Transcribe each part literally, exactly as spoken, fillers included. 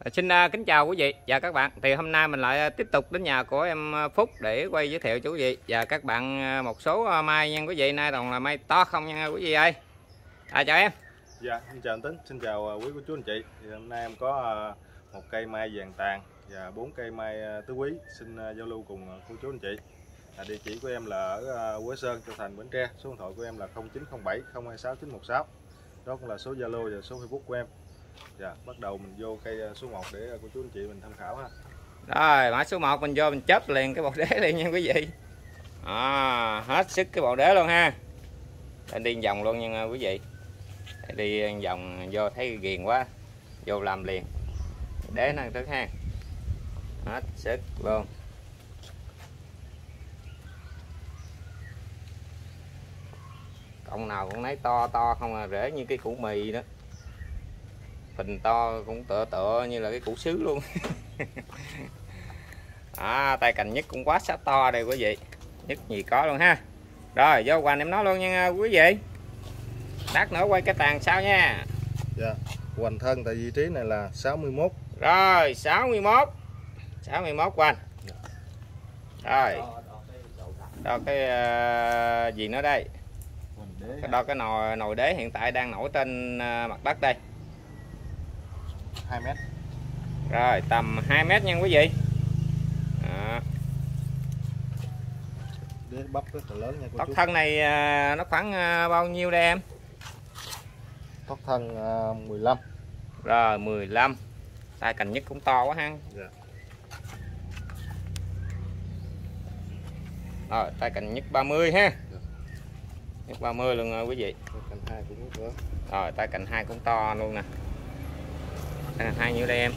Xin uh, kính chào quý vị và các bạn. Thì hôm nay mình lại tiếp tục đến nhà của em Phúc để quay giới thiệu cho quý vị và các bạn một số mai nha quý vị. Nay còn là mai to không nha quý vị ơi. À, chào em. Dạ, xin chào anh Tính, xin chào quý cô chú anh chị. Thì hôm nay em có một cây mai vàng tàn và bốn cây mai tứ quý xin giao lưu cùng cô chú anh chị. À, địa chỉ của em là ở Quế Sơn, Châu Thành, Bến Tre. Số điện thoại của em là không chín không bảy không hai sáu chín một sáu. Đó cũng là số Zalo và số Facebook của em. Dạ, bắt đầu mình vô cây số một để cô chú anh chị mình tham khảo ha. Rồi, mã số một mình vô mình chớp liền cái bộ đế liền nha quý vị. À, hết sức cái bộ đế luôn ha. Để đi vòng luôn nha quý vị. Để đi vòng vô thấy ghiền quá. Vô làm liền. Đế năng tức ha. Hết sức luôn. Cọng nào cũng lấy to to không à, rễ như cái củ mì đó. Phình to cũng tựa tựa như là cái củ sứ luôn. À, tay cành nhất cũng quá sát to đây quý vị. Nhất gì có luôn ha. Rồi vô hoành em nói luôn nha quý vị. Lát nữa quay cái tàn sau nha. Dạ, hoành thân tại vị trí này là sáu mươi mốt. Rồi sáu mươi mốt. sáu mươi mốt hoành. Rồi. Đo cái uh, gì nữa đây? Đo cái nồi nồi đế hiện tại đang nổi trên uh, mặt đất đây. hai mét. Rồi tầm hai mét nha quý vị. Đó. Đế bắp rất là lớn nha cô Tóc chú. thân này nó khoảng bao nhiêu đây em? Tóc thân mười lăm. Rồi mười lăm. Tay cành nhất cũng to quá ha. Dạ. Rồi tay cành nhất ba mươi ha. Dạ. Nhất ba mươi luôn rồi quý vị. Tay cành hai cũng rất lớn. Rồi tay cành hai cũng to luôn nè. Tay cành hai nhiêu đây em?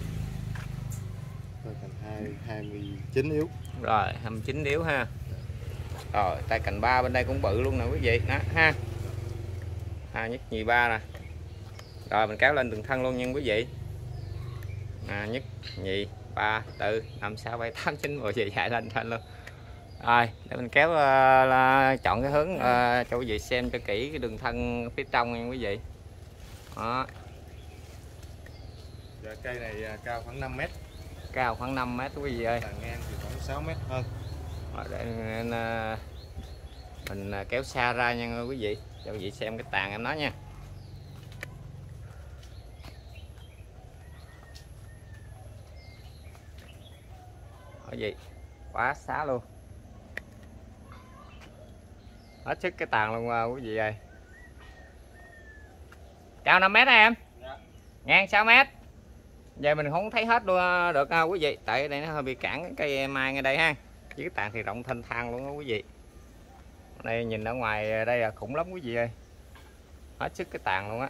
Tay cành hai hai mươi chín yếu. Rồi hai mươi chín yếu ha. Rồi tay cành ba bên đây cũng bự luôn nè quý vị đó ha. À, nhất nhì ba nè. Rồi mình kéo lên từng thân luôn nha quý vị. À, nhất nhì ba tư năm sáu bảy tám chín mười về dài lên thân luôn. Rồi để mình kéo uh, là chọn cái hướng uh, cho quý vị xem cho kỹ cái đường thân phía trong nha quý vị. Đó. Dạ, cây này cao khoảng năm mét. Cao khoảng năm mét quý vị ơi. Tàn ngang thì khoảng sáu mét hơn. Rồi để nên, uh, mình uh, kéo xa ra nha quý vị cho quý vị xem cái tàn em nói nha. Cái gì quá xá luôn, hết sức cái tàn luôn quý vị ơi. Cao năm mét em. Dạ. Ngang sáu mét. Giờ mình không thấy hết luôn được quý vị, tại đây nó hơi bị cản cái cây mai ngay đây ha. Chứ cái tàn thì rộng thênh thang luôn đó quý vị. Đây nhìn ở ngoài đây là khủng lắm quý vị ơi. Hết sức cái tàn luôn á.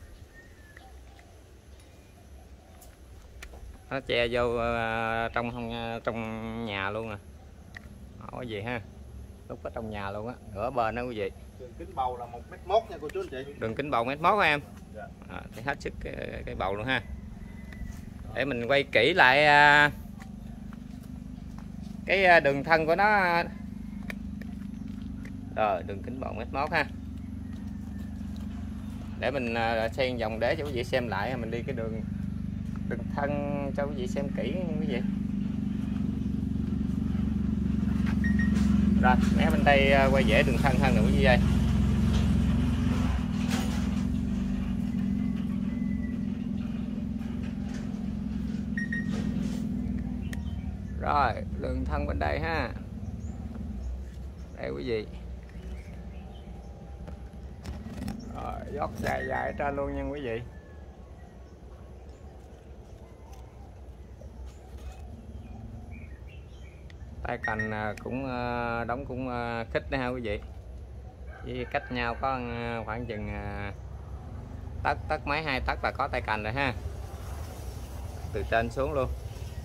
Nó che vô uh, trong không trong nhà luôn nè. Có gì ha. Lúc ở trong nhà luôn á, nửa bên đó quý vị. Đường kính bầu là một mét mốt nha cô chú anh chị. Đường kính bầu mét mốt em. Dạ. À, thì hết sức cái, cái bầu luôn ha. Để mình quay kỹ lại uh, cái đường thân của nó. Rồi đường kính bầu mét mốt ha. Để mình uh, xây vòng đế cho quý vị xem lại, mình đi cái đường đường thân cho quý vị xem kỹ nha quý vị. Rồi mé bên đây quay dễ đường thân hơn nữa quý vị ơi. Rồi đường thân bên đây ha. Đây quý vị. Rồi dốc dài dài ra luôn nha quý vị. Tay cành cũng đóng cũng khít nữa ha quý vị. Với cách nhau có khoảng chừng tấc tấc mấy hai tấc là có tay cành rồi ha. Từ trên xuống luôn.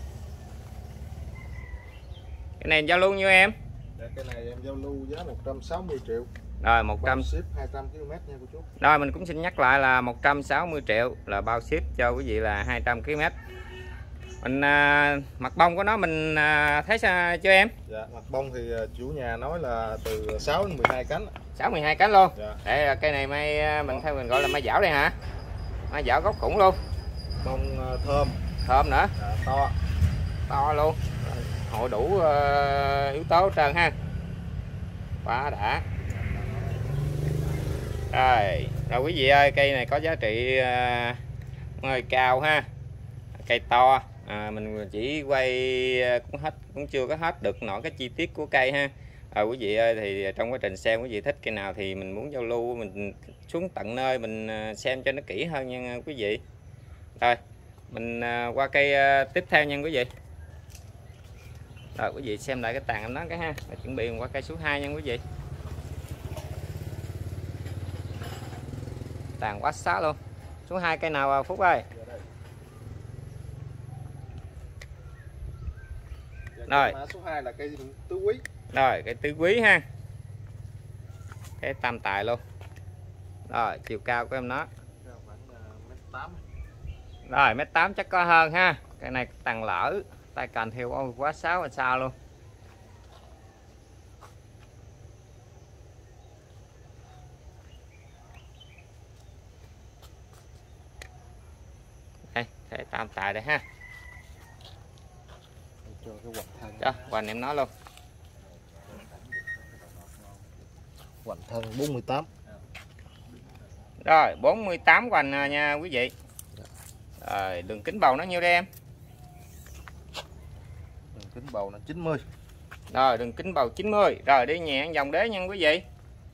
Cái này giao lưu nhiêu em? Dạ, cái này em giao lưu giá một trăm sáu mươi triệu. Rồi một trăm ship hai trăm ki lô mét nha cô chú. Rồi mình cũng xin nhắc lại là một trăm sáu mươi triệu là bao ship cho quý vị là hai trăm ki lô mét. Mình à, mặt bông của nó mình à, thấy sao chưa em? Dạ, mặt bông thì chủ nhà nói là từ sáu đến mười hai cánh. sáu mười hai cánh luôn. Dạ. Để cây này mai mình theo mình gọi là mai dảo đây hả? Mai dảo gốc khủng luôn. Bông thơm, thơm nữa. À, to To luôn, hội đủ uh, yếu tố hết trơn ha, quá đã. Rồi, rồi quý vị ơi, cây này có giá trị uh, hơi cao ha, cây to. À, mình chỉ quay cũng hết cũng chưa có hết được nổi cái chi tiết của cây ha. À, quý vị ơi, thì trong quá trình xem quý vị thích cây nào thì mình muốn giao lưu, mình xuống tận nơi mình xem cho nó kỹ hơn nha quý vị. Rồi mình qua cây tiếp theo nha quý vị. Rồi quý vị xem lại cái tàn em nó cái ha, rồi chuẩn bị qua cây số hai nha quý vị. Tàn quá xá luôn. Số hai cây nào Phúc ơi? Rồi mã số hai là cây tứ quý. Rồi cây tứ quý ha, cái tam tài luôn. Rồi chiều cao của em nó rồi mét tám chắc có hơn ha. Cái này tàn lỡ tay cành theo quá sáu là sao luôn. Đây cái tam tài đây ha, cho cái hoành thân cho hoành em nó luôn. hoành thân bốn mươi tám. Rồi bốn mươi tám hoành nha quý vị. Rồi đường kính bầu nó nhiêu đây em? Đường kính bầu là chín mươi. Rồi đường kính bầu chín mươi. Rồi đi nhẹ vòng đế nha quý vị.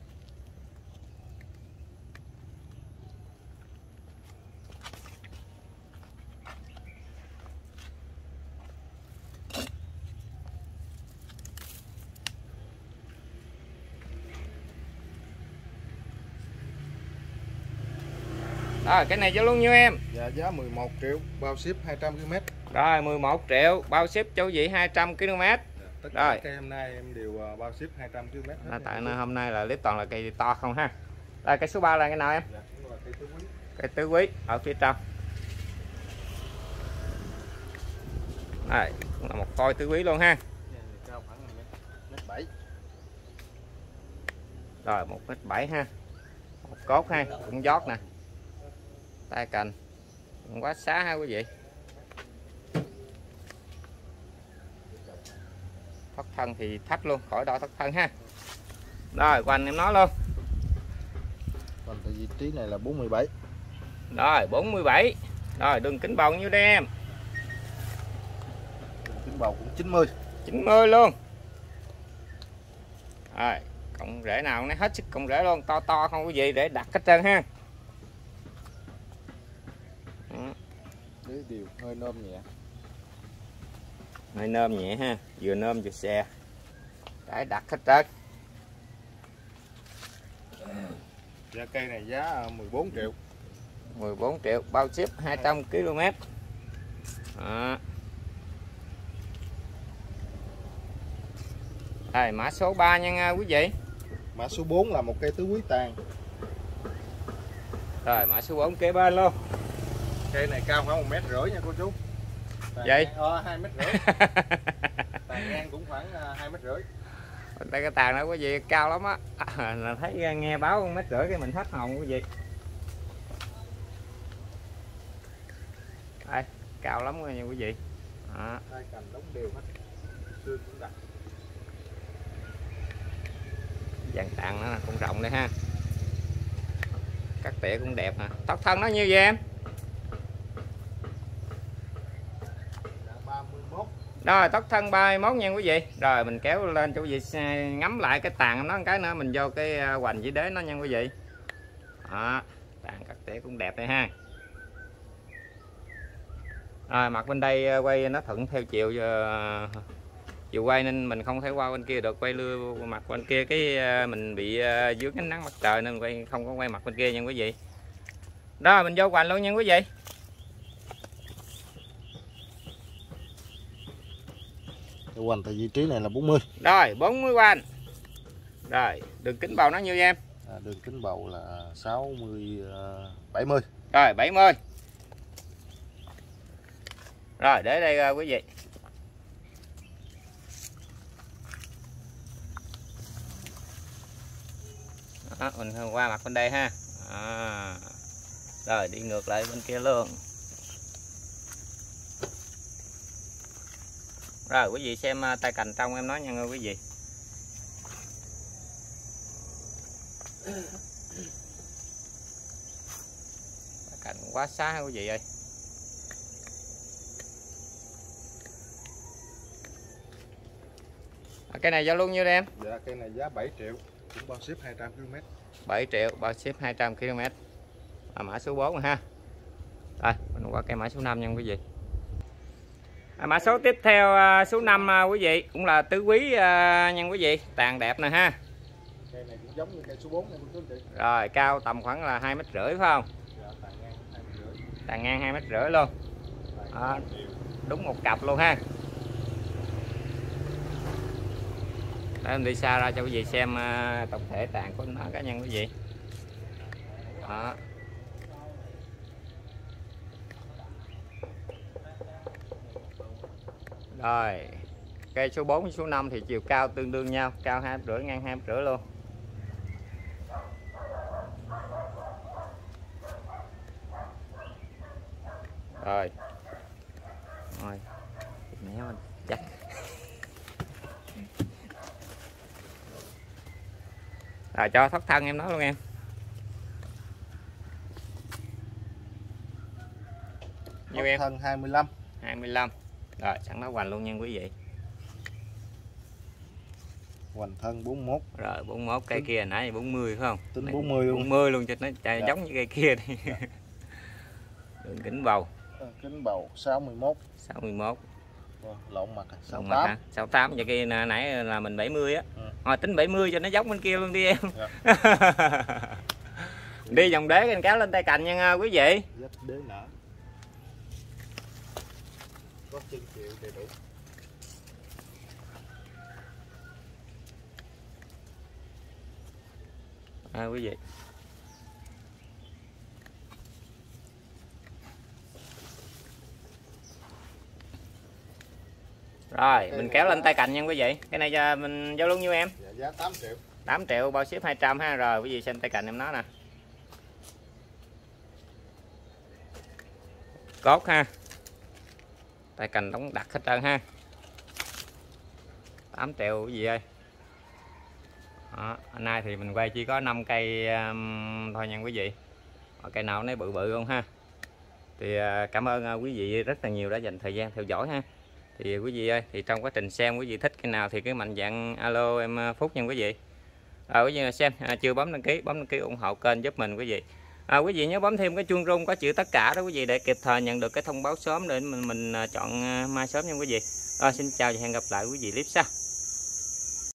Rồi cái này cho luôn nhiêu em? Dạ giá mười một triệu bao ship hai trăm ki lô mét. Rồi mười một triệu bao ship cho quý vị hai trăm ki lô mét. Dạ, tất cả rồi cây hôm nay em đều bao ship hai trăm ki lô mét. À, tại hôm nay là clip toàn là cây to không ha. Rồi cây số ba là cái nào em? Dạ, là cây tứ quý. Cây tứ quý ở phía trong. Đây cũng là một coi tứ quý luôn ha. Cao khoảng mét bảy. Rồi một mét bảy ha, một cốt ha, cũng giót nè, tay cành cũng quá xá ha quý vị. Thoát thân thì thách luôn, khỏi đo thoát thân ha. Rồi quanh em nói luôn. Còn tại vị trí này là bốn mươi bảy. Rồi bốn mươi bảy. Rồi đường kính bầu nhiêu đây em? Đường kính bầu cũng chín mươi. chín mươi luôn. Rồi cộng rễ nào nó hết sức cộng rễ luôn, to to không quý vị, để đặt hết trơn ha. Đế đều hơi nôm nhẹ. Hơi nôm nhẹ ha, vừa nôm vừa xe, để đặt hết trơn. Giá cây này giá mười bốn triệu. mười bốn triệu bao ship hai trăm ki lô mét. Đó. Đây mã số ba nha quý vị. Mã số bốn là một cây tứ quý tàn. Rồi mã số bốn kế bên luôn. Cây này cao khoảng một mét rưỡi nha cô chú. Tàn Vậy? Ờ hai mét rưỡi. Tàn ngang cũng khoảng hai mét rưỡi. Đây cái tàn đó quý vị cao lắm á. À, là thấy nghe báo một mét rưỡi cái mình hết hồn quý vị. Đây, cao lắm nha quý vị. Đó. Hai cành đóng đều hết. Xương cũng đặc. Dàn tàn nó cũng rộng đây ha. Cắt tỉa cũng đẹp hả? Tóc thân nó nhiêu vậy em? ba mươi mốt. Rồi tóc thân ba mươi mốt nha quý vị. Rồi mình kéo lên cho quý vị ngắm lại cái tàn nó một cái nữa, mình vô cái hoành dưới đế nó nha quý vị. Đó, tàn cắt tỉa cũng đẹp đây ha. Rồi mặt bên đây quay nó thuận theo chiều chiều quay nên mình không thể qua bên kia được, quay lưa mặt bên kia cái mình bị dướng ánh nắng mặt trời nên quay không có quay mặt bên kia nha quý vị. Đó mình vô hoành luôn nha quý vị. Hoành tại vị trí này là bốn mươi. Rồi bốn mươi hoành. Rồi đường kính bầu nó nhiêu em? À, đường kính bầu là sáu mươi, bảy mươi. Rồi bảy mươi. Rồi để đây quý vị. Đó, mình qua mặt bên đây ha. À. Rồi đi ngược lại bên kia luôn. Rồi quý vị xem tay cành trong em nói nha quý vị. Tay cành quá xá quý vị ơi. Cái này giao luôn nhiêu em? Dạ cây này giá bảy triệu, cũng bao ship hai trăm ki lô mét. bảy triệu bao ship hai trăm ki lô mét. À, mã số bốn ha. Rồi, mình qua cây mã số năm nha quý vị. À, mã số tiếp theo số năm quý vị, cũng là tứ quý nha quý vị, tàn đẹp nè ha. Cây này cũng giống như cây số bốn này quý chị. Rồi, cao tầm khoảng là hai mét rưỡi phải không? Dạ, tàn ngang hai mét rưỡi. Tàn ngang hai mét rưỡi luôn. À, đúng một cặp luôn ha. Để em đi xa ra cho quý vị xem uh, tổng thể tàn của nó cá nhân quý vị. Đó. Rồi, cây số bốn với số năm thì chiều cao tương đương nhau, cao hai mét rưỡi, ngang hai mét rưỡi luôn. Rồi. Rồi. Méo anh chắc. Rồi cho thoát thân em nói luôn em. Nhiêu em? Thân hai mươi lăm. hai mươi lăm. Rồi sẵn nói hoành luôn nha quý vị. Hoành thân bốn mươi mốt. Rồi bốn mươi mốt, cây kia nãy bốn mươi phải không? Tính bốn mươi luôn. bốn mươi luôn cho nó chạy Dạ. giống như cây kia đi. Dạ. Đường kính bầu. Kính bầu sáu mươi mốt. sáu mươi mốt. Lộn mặt sáu mươi tám. Lộn mặt hả? sáu mươi tám, giờ kia nãy là mình bảy mươi á. Ừ. Rồi tính bảy mươi cho nó giống bên kia luôn đi em. Dạ. Đi vòng đế canh kéo lên tay cành nha quý vị. Dắt đế nở. Có chân chịu đầy đủ. À, quý vị. Rồi, mình kéo lên tay cành nha quý vị. Cái này cho mình giao luôn nhiêu em? Dạ, giá tám triệu. tám triệu bao ship hai trăm ha. Rồi quý vị xem tay cành em nói nè. Cốt ha. Tay cành đóng đặt hết trơn ha. tám triệu quý vị ơi. Đó, hôm nay thì mình quay chỉ có năm cây um, thôi nha quý vị. Ở cây nào nó bự bự không ha. Thì uh, cảm ơn uh, quý vị rất là nhiều đã dành thời gian theo dõi ha. Thì quý vị ơi, thì trong quá trình xem quý vị thích cái nào thì cứ mạnh dạn alo em Phúc nha quý vị. Rồi quý vị xem à, chưa bấm đăng ký, bấm đăng ký ủng hộ kênh giúp mình quý vị. À, quý vị nhớ bấm thêm cái chuông rung có chữ tất cả đó quý vị để kịp thời nhận được cái thông báo sớm để mình mình chọn mai sớm nha quý vị. Rồi, xin chào và hẹn gặp lại quý vị clip sau.